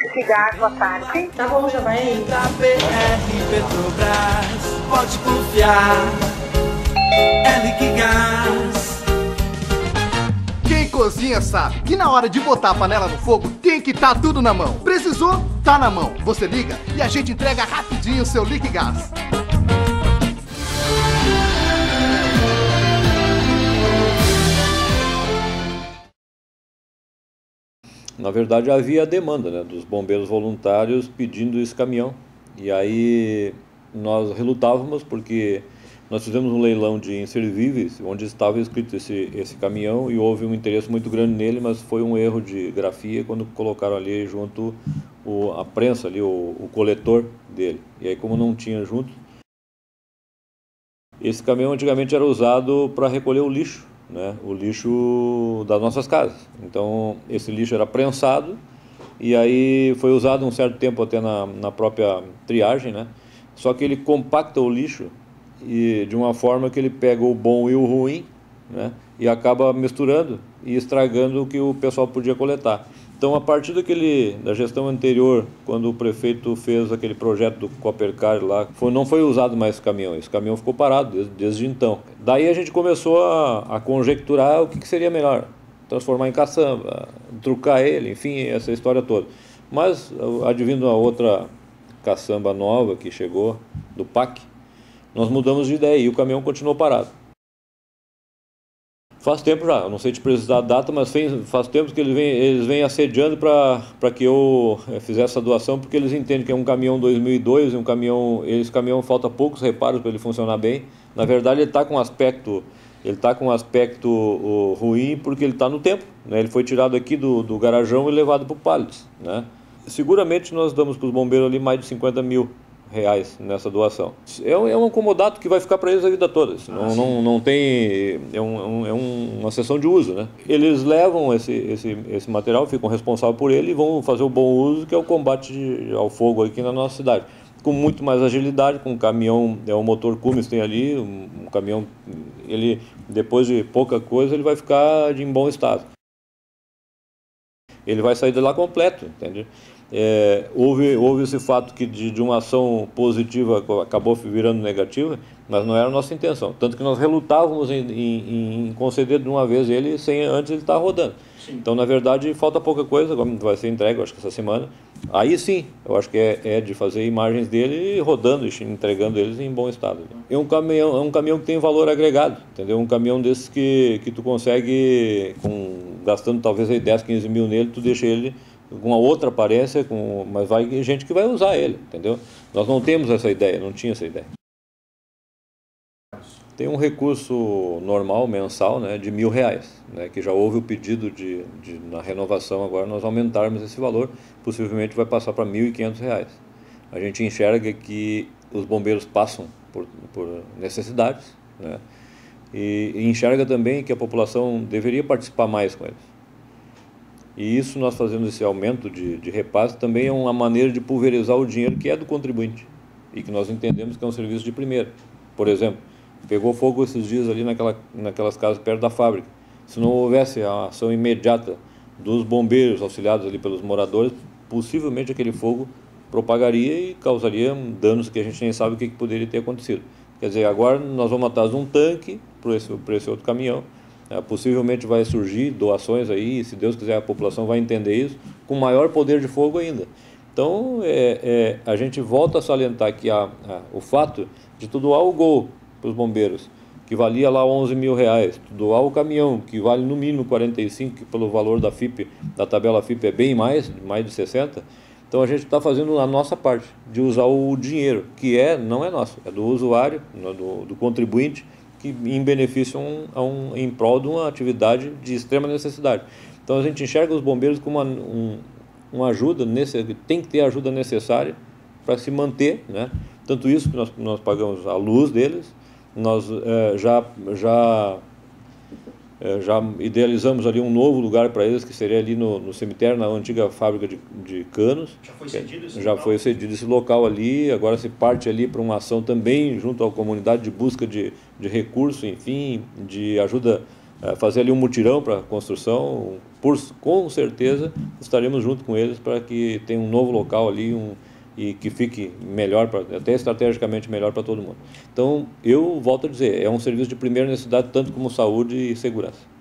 ligar, boa tarde. Tá bom, já vai aí. Da BR Petrobras, pode confiar, é Liquigás. Quem cozinha sabe que na hora de botar a panela no fogo tem que estar tudo na mão. Precisou? Tá na mão. Você liga e a gente entrega rapidinho o seu Liquigás. Na verdade, havia a demanda, né, dos bombeiros voluntários pedindo esse caminhão. E aí nós relutávamos porque nós fizemos um leilão de inservíveis, onde estava escrito esse caminhão, e houve um interesse muito grande nele, mas foi um erro de grafia quando colocaram ali junto a prensa, ali, o coletor dele. E aí, como não tinha junto, esse caminhão antigamente era usado para recolher o lixo, né, o lixo das nossas casas. Então esse lixo era prensado e aí foi usado um certo tempo até na própria triagem, né? Só que ele compacta o lixo e de uma forma que ele pega o bom e o ruim, né, e acaba misturando e estragando o que o pessoal podia coletar. Então, a partir da gestão anterior, quando o prefeito fez aquele projeto do Coppercar lá, não foi usado mais esse caminhão ficou parado desde então. Daí a gente começou a conjecturar o que seria melhor, transformar em caçamba, trucar ele, enfim, essa história toda. Mas, advindo a outra caçamba nova que chegou, do PAC, nós mudamos de ideia e o caminhão continuou parado. Faz tempo já, eu não sei te precisar a data, mas faz tempo que eles vêm assediando para que eu fizesse essa doação, porque eles entendem que é um caminhão 2002, esse caminhão falta poucos reparos para ele funcionar bem. Na verdade, ele está com um aspecto ruim porque ele está no tempo, né? Ele foi tirado aqui do garajão e levado para o Pallets, né? Seguramente nós damos para os bombeiros ali mais de 50 mil reais nessa doação. É um comodato que vai ficar para eles a vida toda. Não tem... É uma sessão de uso, né? Eles levam esse material, ficam responsáveis por ele e vão fazer o bom uso, que é o combate ao fogo aqui na nossa cidade. Com muito mais agilidade, com um caminhão, um motor Cummins tem ali, um caminhão, ele, depois de pouca coisa, ele vai ficar em bom estado. Ele vai sair de lá completo, entende? Houve esse fato que de uma ação positiva acabou virando negativa, mas não era a nossa intenção. Tanto que nós relutávamos em conceder de uma vez ele sem antes ele estar rodando. Sim. Então, na verdade, falta pouca coisa, agora vai ser entregue, acho que essa semana. Aí sim, eu acho que é de fazer imagens dele rodando e entregando eles em bom estado. É um caminhão que tem valor agregado, entendeu? Um caminhão desses que tu consegue, gastando talvez aí 10, 15 mil nele, tu deixa ele com uma outra aparência, mas vai gente que vai usar ele, entendeu? Nós não temos essa ideia, não tinha essa ideia. Tem um recurso normal, mensal, né, de R$1.000, né, que já houve o pedido na renovação agora nós aumentarmos esse valor, possivelmente vai passar para R$1.500. A gente enxerga que os bombeiros passam por necessidades, né, e enxerga também que a população deveria participar mais com eles. E isso, nós fazemos esse aumento de repasse, também é uma maneira de pulverizar o dinheiro que é do contribuinte e que nós entendemos que é um serviço de primeira. Por exemplo, pegou fogo esses dias ali naquelas casas perto da fábrica. Se não houvesse a ação imediata dos bombeiros auxiliados ali pelos moradores, possivelmente aquele fogo propagaria e causaria danos que a gente nem sabe o que poderia ter acontecido. Quer dizer, agora nós vamos atrás de um tanque para esse outro caminhão. Possivelmente vai surgir doações aí, se Deus quiser a população vai entender isso, com maior poder de fogo ainda. Então, a gente volta a salientar que o fato de tu doar o Gol para os bombeiros, que valia lá R$11.000, tu doar o caminhão, que vale no mínimo 45, que pelo valor da FIPE, da tabela FIPE é bem mais de 60, então a gente está fazendo a nossa parte, de usar o dinheiro, que não é nosso, é do usuário, do contribuinte, que em benefício em prol de uma atividade de extrema necessidade. Então a gente enxerga os bombeiros como uma ajuda, tem que ter a ajuda necessária para se manter, né? Tanto isso que nós pagamos a luz deles, nós já idealizamos ali um novo lugar para eles, que seria ali no cemitério, na antiga fábrica de canos. Já foi cedido esse local? Já foi cedido esse local ali, agora se parte ali para uma ação também junto à comunidade de busca de recurso, enfim, de ajuda fazer ali um mutirão para a construção, com certeza estaremos junto com eles para que tenha um novo local ali e que fique melhor, até estrategicamente melhor para todo mundo. Então, eu volto a dizer, é um serviço de primeira necessidade, tanto como saúde e segurança.